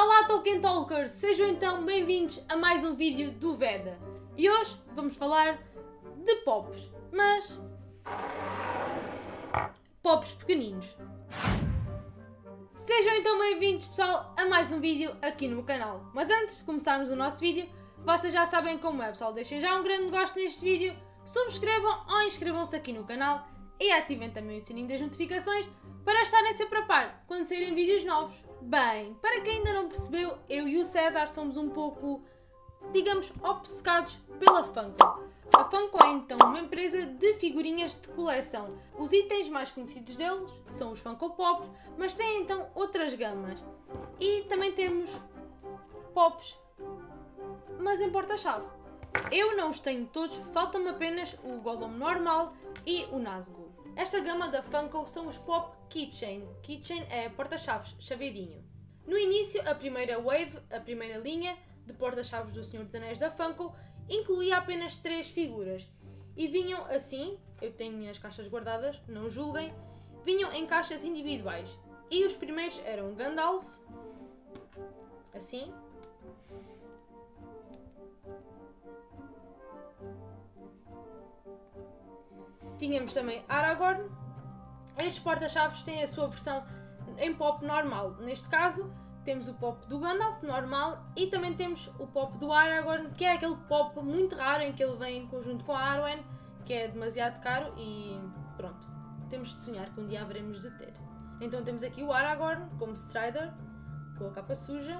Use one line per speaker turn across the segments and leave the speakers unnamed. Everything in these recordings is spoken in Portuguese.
Olá Tolkien Talkers, sejam então bem-vindos a mais um vídeo do Veda. E hoje vamos falar de pops, mas pops pequeninos. Sejam então bem-vindos pessoal a mais um vídeo aqui no meu canal. Mas antes de começarmos o nosso vídeo, vocês já sabem como é pessoal, deixem já um grande gosto neste vídeo, subscrevam ou inscrevam-se aqui no canal e ativem também o sininho das notificações para estarem sempre a par quando saírem vídeos novos. Bem, para quem ainda não percebeu, eu e o César somos um pouco, digamos, obcecados pela Funko. A Funko é então uma empresa de figurinhas de coleção. Os itens mais conhecidos deles são os Funko Pops, mas têm então outras gamas. E também temos Pops, mas em porta-chave. Eu não os tenho todos, falta-me apenas o Gollum normal e o Nazgûl. Esta gama da Funko são os Pop Keychain. Keychain é porta-chaves, chaveirinho. No início, a primeira wave, a primeira linha de porta-chaves do Senhor dos Anéis da Funko, incluía apenas 3 figuras. E vinham assim, eu tenho as caixas guardadas, não julguem, vinham em caixas individuais. E os primeiros eram Gandalf, assim. Tínhamos também Aragorn. Estes porta-chaves têm a sua versão em pop normal. Neste caso, temos o pop do Gandalf normal e também temos o pop do Aragorn, que é aquele pop muito raro em que ele vem em conjunto com a Arwen, que é demasiado caro e pronto. Temos de sonhar que um dia haveremos de ter. Então temos aqui o Aragorn como Strider, com a capa suja,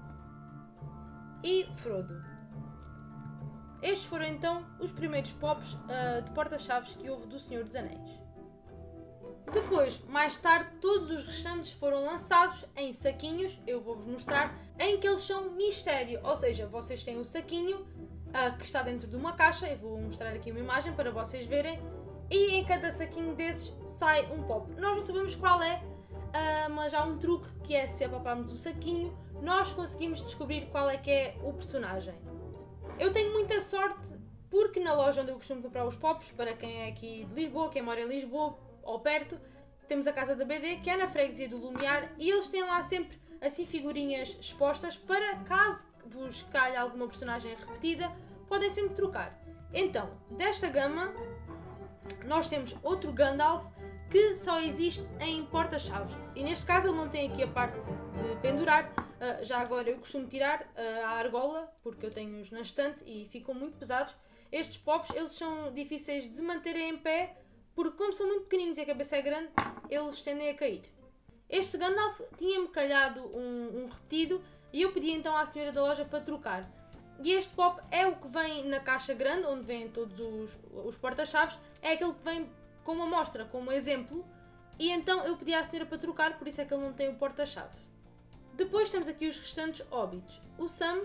e Frodo. Estes foram então os primeiros pops de porta-chaves que houve do Senhor dos Anéis. Depois, mais tarde, todos os restantes foram lançados em saquinhos, eu vou-vos mostrar, em que eles são mistério, ou seja, vocês têm o saquinho que está dentro de uma caixa, eu vou mostrar aqui uma imagem para vocês verem, e em cada saquinho desses sai um pop. Nós não sabemos qual é, mas há um truque que é, se apaparmos o saquinho, nós conseguimos descobrir qual é que é o personagem. Eu tenho muita sorte porque na loja onde eu costumo comprar os pops, para quem é aqui de Lisboa, quem mora em Lisboa ou perto, temos a casa da BD, que é na freguesia do Lumiar, e eles têm lá sempre assim figurinhas expostas para caso vos calhe alguma personagem repetida, podem sempre trocar. Então, desta gama, nós temos outro Gandalf que só existe em porta-chaves. E neste caso ele não tem aqui a parte de pendurar. Já agora eu costumo tirar a argola, porque eu tenho-os na estante e ficam muito pesados. Estes pops eles são difíceis de se manterem em pé, porque como são muito pequeninos e a cabeça é grande, eles tendem a cair. Este Gandalf tinha-me calhado um repetido e eu pedi então à senhora da loja para trocar. E este pop é o que vem na caixa grande, onde vêm todos os porta-chaves, é aquele que vem com uma amostra, com um exemplo, e então eu pedi à senhora para trocar, por isso é que ele não tem o porta-chave. Depois temos aqui os restantes hobbits. O Sam,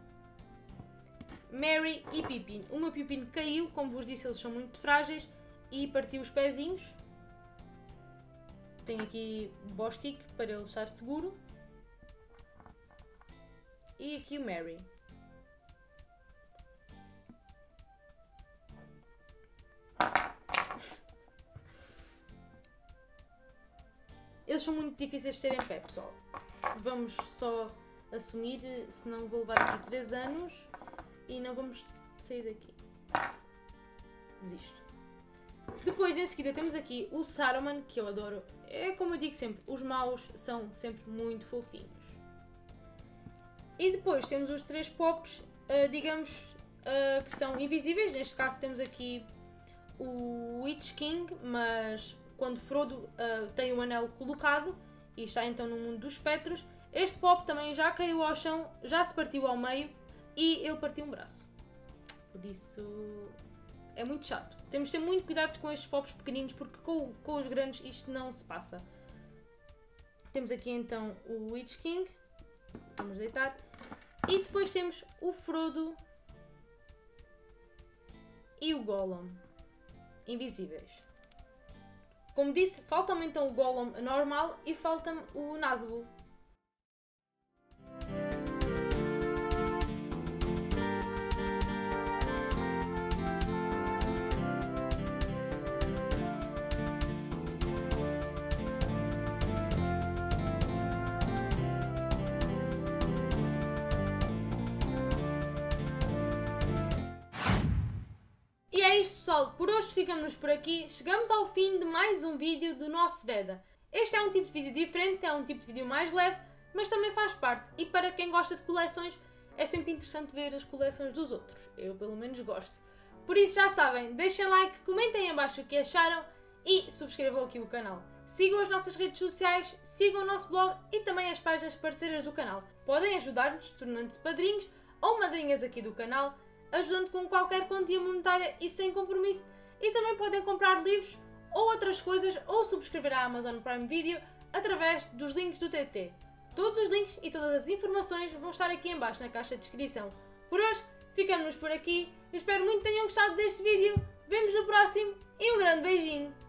Merry e Pippin. O meu Pippin caiu, como vos disse, eles são muito frágeis, e partiu os pezinhos. Tenho aqui o Bostic para ele estar seguro. E aqui o Merry. Eles são muito difíceis de ter em pé, pessoal. Vamos só assumir, senão vou levar aqui 3 anos e não vamos sair daqui. Desisto. Depois, em seguida, temos aqui o Saruman, que eu adoro. É como eu digo sempre, os maus são sempre muito fofinhos. E depois temos os 3 pops, digamos, que são invisíveis. Neste caso temos aqui o Witch King, mas quando Frodo tem o anel colocado e está então no mundo dos espectros, este pop também já caiu ao chão, já se partiu ao meio e ele partiu um braço. Por isso é muito chato. Temos de ter muito cuidado com estes pops pequeninos, porque com os grandes isto não se passa. Temos aqui então o Witch King, vamos deitar, e depois temos o Frodo e o Gollum, invisíveis. Como disse, falta-me então o Gollum normal e falta-me o Nazgûl. É isto, pessoal, por hoje ficamos por aqui, chegamos ao fim de mais um vídeo do nosso Veda. Este é um tipo de vídeo diferente, é um tipo de vídeo mais leve, mas também faz parte, e para quem gosta de coleções, é sempre interessante ver as coleções dos outros, eu pelo menos gosto. Por isso já sabem, deixem like, comentem em baixo o que acharam e subscrevam aqui o canal. Sigam as nossas redes sociais, sigam o nosso blog e também as páginas parceiras do canal. Podem ajudar-nos tornando-se padrinhos ou madrinhas aqui do canal, ajudando com qualquer quantia monetária e sem compromisso. E também podem comprar livros ou outras coisas ou subscrever à Amazon Prime Video através dos links do TT. Todos os links e todas as informações vão estar aqui em baixo na caixa de descrição. Por hoje, ficamos por aqui. Eu espero muito que tenham gostado deste vídeo. Vemo-nos no próximo e um grande beijinho!